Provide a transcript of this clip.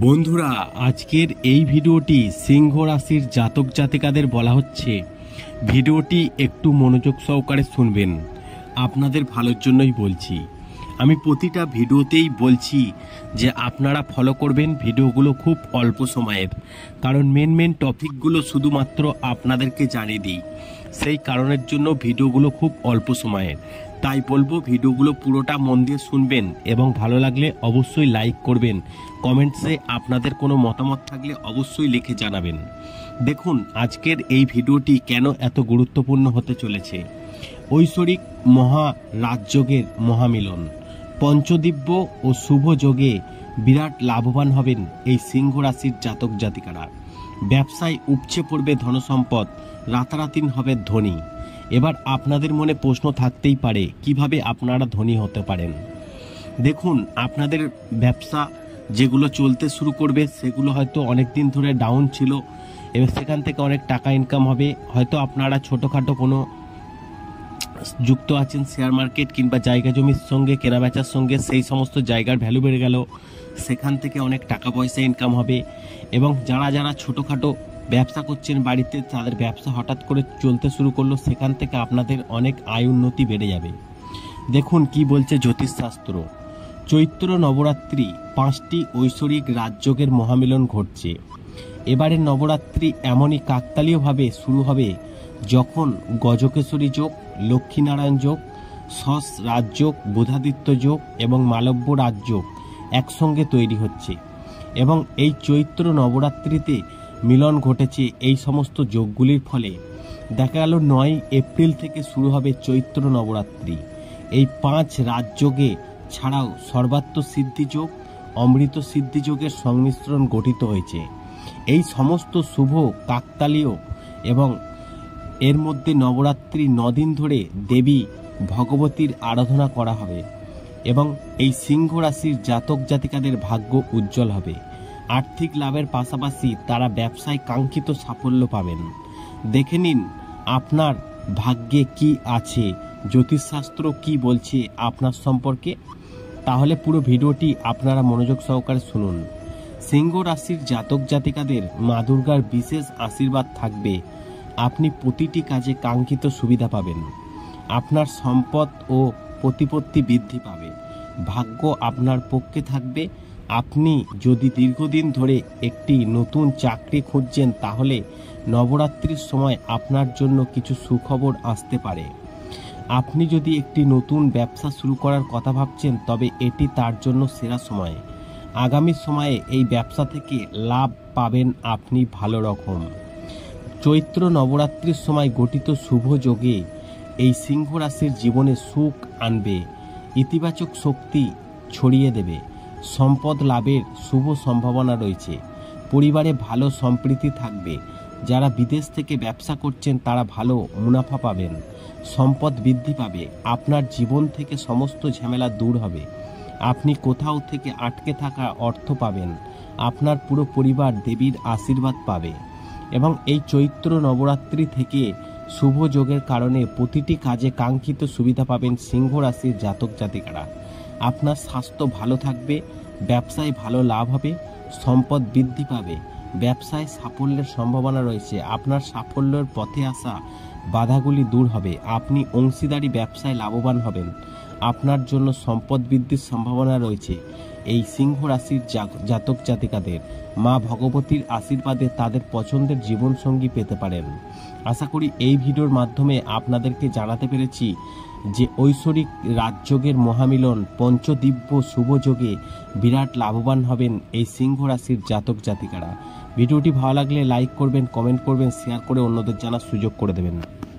বন্ধুরা, আজকের এই ভিডিওটি সিংহ রাশির জাতক জাতিকাদের বলা হচ্ছে। ভিডিওটি একটু মনোযোগ সহকারে শুনবেন, আপনাদের ভালোর জন্যই বলছি। আমি প্রতিটা ভিডিওতেই বলছি যে আপনারা ফলো করবেন। ভিডিওগুলো খুব অল্প সময়ের, কারণ মেন টপিকগুলো শুধুমাত্র আপনাদেরকে জানিয়ে দিই। সেই কারণের জন্য ভিডিওগুলো খুব অল্প সময়ের। তাই বলবো ভিডিওগুলো পুরোটা মন দিয়ে শুনবেন এবং ভালো লাগলে অবশ্যই লাইক করবেন। কমেন্টসে আপনাদের কোনো মতামত থাকলে অবশ্যই লিখে জানাবেন। দেখুন, আজকের এই ভিডিওটি কেন এত গুরুত্বপূর্ণ হতে চলেছে। ঐশ্বরিক মহারাজযোগের মহামিলন, পঞ্চদিব্য ও শুভ যোগে বিরাট লাভবান হবেন এই সিংহ রাশির জাতক জাতিকারা। ব্যবসায় উপচে পড়বে ধনসম্পদ, রাতারাতি হবে ধনী। এবার আপনাদের মনে প্রশ্ন থাকতেই পারে, কিভাবে আপনারা ধনী হতে পারেন। দেখুন, আপনাদের ব্যবসা যেগুলো চলতে শুরু করবে সেগুলো হয়তো অনেক দিন ধরে ডাউন ছিল, এবার সেখান থেকে অনেক টাকা ইনকাম হবে। হয়তো আপনারা ছোটোখাটো কোনো যুক্ত আছেন শেয়ার মার্কেট কিংবা জায়গা জমির সঙ্গে, কেনাবেচার সঙ্গে, সেই সমস্ত জায়গার ভ্যালু বেড়ে গেল, সেখান থেকে অনেক টাকা পয়সা ইনকাম হবে। এবং যারা ছোটোখাটো ব্যবসা করছেন বাড়িতে, তাদের ব্যবসা হঠাৎ করে চলতে শুরু করলো, সেখান থেকে আপনাদের অনেক আয় উন্নতি বেড়ে যাবে। দেখুন কি বলছে জ্যোতিষশাস্ত্র। চৈত্র নবরাত্রি 5টি ঐশ্বরিক রাজযোগের মহামিলন ঘটছে। এবারের নবরাত্রি এমনই কাকতালীয়ভাবে শুরু হবে যখন গজকেশরী যোগ, লক্ষ্মীনারায়ণ যোগ, সস রাজযোগ, বুধাদিত্য যোগ এবং মালব্য রাজযোগ একসঙ্গে তৈরি হচ্ছে। এবং এই চৈত্র নবরাত্রিতে মিলন ঘটেছে এই সমস্ত যোগগুলির ফলে। দেখা গেল 9 এপ্রিল থেকে শুরু হবে চৈত্র নবরাত্রি। এই 5 রাজযোগে ছাড়াও সর্বাত্ম সিদ্ধি যোগ, অমৃত সিদ্ধি যোগের সংমিশ্রণ গঠিত হয়েছে। এই সমস্ত শুভ কাকতালীয় এবং এর মধ্যে নবরাত্রি 9 দিন ধরে দেবী ভগবতীর আরাধনা করা হবে এবং এই সিংহ রাশির জাতক জাতিকাদের ভাগ্য উজ্জ্বল হবে। আর্থিক লাভের পাশাপাশি তারা ব্যবসায় কাঙ্ক্ষিত সাফল্য পাবেন। দেখে নিন আপনার ভাগ্যে কি আছে, জ্যোতিষশাস্ত্র কি বলছে আপনার সম্পর্কে। তাহলে পুরো ভিডিওটি আপনারা মনোযোগ সহকারে শুনুন। সিংহ রাশির জাতক জাতিকাদের মা দুর্গার বিশেষ আশীর্বাদ থাকবে। আপনি প্রতিটি কাজে কাঙ্ক্ষিত সুবিধা পাবেন। আপনার সম্পদ ও প্রতিপত্তি বৃদ্ধি পাবে। ভাগ্য আপনার পক্ষে থাকবে। আপনি যদি দীর্ঘদিন ধরে একটি নতুন চাকরি খুঁজছেন, তাহলে নবরাত্রির সময় আপনার জন্য কিছু সুখবর আসতে পারে। আপনি যদি একটি নতুন ব্যবসা শুরু করার কথা ভাবছেন, তবে এটি তার জন্য সেরা সময়। আগামী সময়ে এই ব্যবসা থেকে লাভ পাবেন আপনি ভালো রকম। চৈত্র নবরাত্রির সময় গঠিত শুভ যোগে এই সিংহ রাশির জীবনে সুখ আনবে, ইতিবাচক শক্তি ছড়িয়ে দেবে। সম্পদ লাভের শুভ সম্ভাবনা রয়েছে। পরিবারে ভালো সম্প্রীতি থাকবে। যারা বিদেশ থেকে ব্যবসা করছেন তারা ভালো মুনাফা পাবেন। সম্পদ বৃদ্ধি পাবে। আপনার জীবন থেকে সমস্ত ঝামেলা দূর হবে। আপনি কোথাও থেকে আটকে থাকা অর্থ পাবেন। আপনার পুরো পরিবার দেবীর আশীর্বাদ পাবে। এবং এই চৈত্র নবরাত্রি থেকে শুভ যোগের কারণে প্রতিটি কাজে কাঙ্ক্ষিত সুবিধা পাবেন সিংহ রাশির জাতক জাতিকারা। আপনার স্বাস্থ্য ভালো থাকবে। ব্যবসায় ভালো লাভ হবে। সম্পদ বৃদ্ধি পাবে। ব্যবসায় সাফল্যের সম্ভাবনা রয়েছে। আপনার সাফল্যের পথে আসা বাধাগুলি দূর হবে। আপনি অংশীদারি ব্যবসায় লাভবান হবেন। আপনার জন্য সম্পদ বৃদ্ধির সম্ভাবনা রয়েছে। এই সিংহ রাশির জাতক জাতিকাদের মা ভগবতীর আশীর্বাদে তাদের পছন্দের জীবনসঙ্গী পেতে পারেন। আশা করি এই ভিডিওর মাধ্যমে আপনাদেরকে জানাতে পেরেছি যে ঐশ্বরিক রাজযোগের মহামিলন, পঞ্চদিব্য শুভ যোগে বিরাট লাভবান হবেন এই সিংহ রাশির জাতক জাতিকারা। ভিডিওটি ভালো লাগলে লাইক করবেন, কমেন্ট করবেন, শেয়ার করে অন্যদের জানার সুযোগ করে দেবেন।